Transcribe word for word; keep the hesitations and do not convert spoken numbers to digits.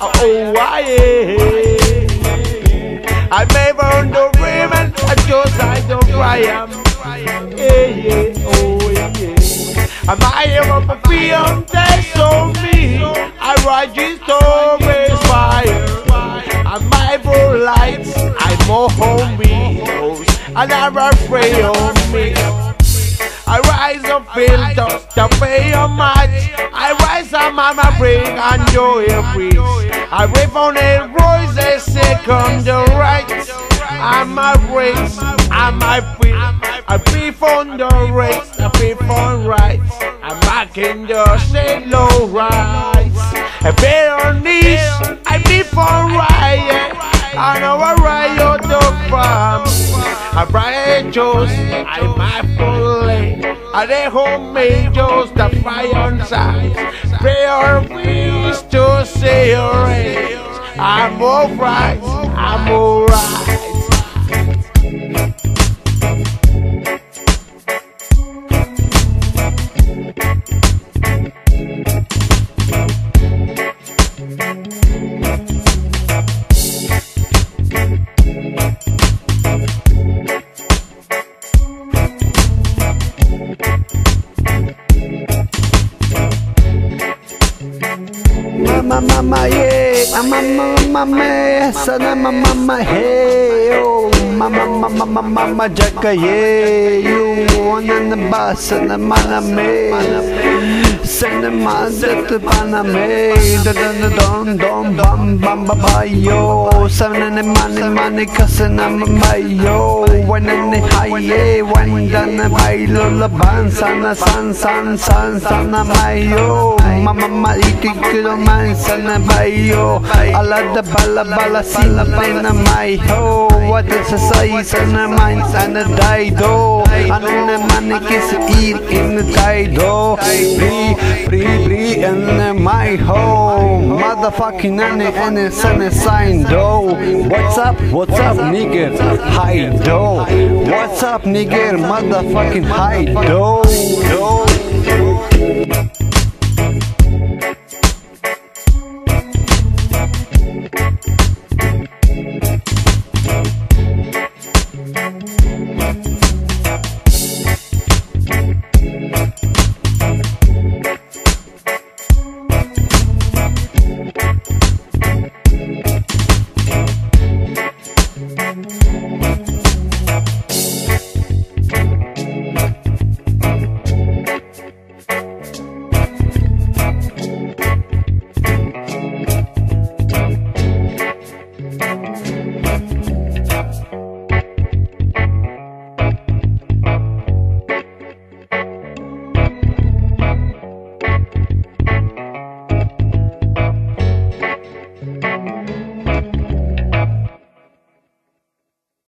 oh, I am. I may burn the ribbon, I just like the fire. Yeah, yeah, oh, yeah. Am I ever beyond that so me? I ride this always fire. I'm my full lights, I'm more homies, and I'm afraid of me. I rise up filters to pay your match. I rise up my bring and joy breeze. I rip on a voice a second the right. I'm a race, I'm a free. I beef on the race, I beef on rights. I'm back in the say low rise. I bear on these, I beef on riot. I know I riot the farm. I bright juice, I'm my fully. I they homemade juice, the fire on side. Prayer peace to say your age. I'm alright, I'm alright. Mama, mama, yeah, mama, mama, yeah, sana mama, mama, hey, oh, mama, mama, mama, mama, jaka, yeah, you wanna the bus, sana mana me, sana mana the pana me, da da da don don bam bam ba ba yo, sana ne mani mani kasana mama yo, when ne high, yeah, when dana bailo la ban, sana san san san sana mayo, mama, mama, ikikilo man. Sana bayo, ala da bala bala sila na may ho. What is a size sana mine sana daido. Ano naman ikisiil in the daido. Pri pri pri and my ho. Motherfucking ane ane sana sign do. What's up? What's up, nigger? Hi do. What's up, nigger? Motherfucking hi do. Do.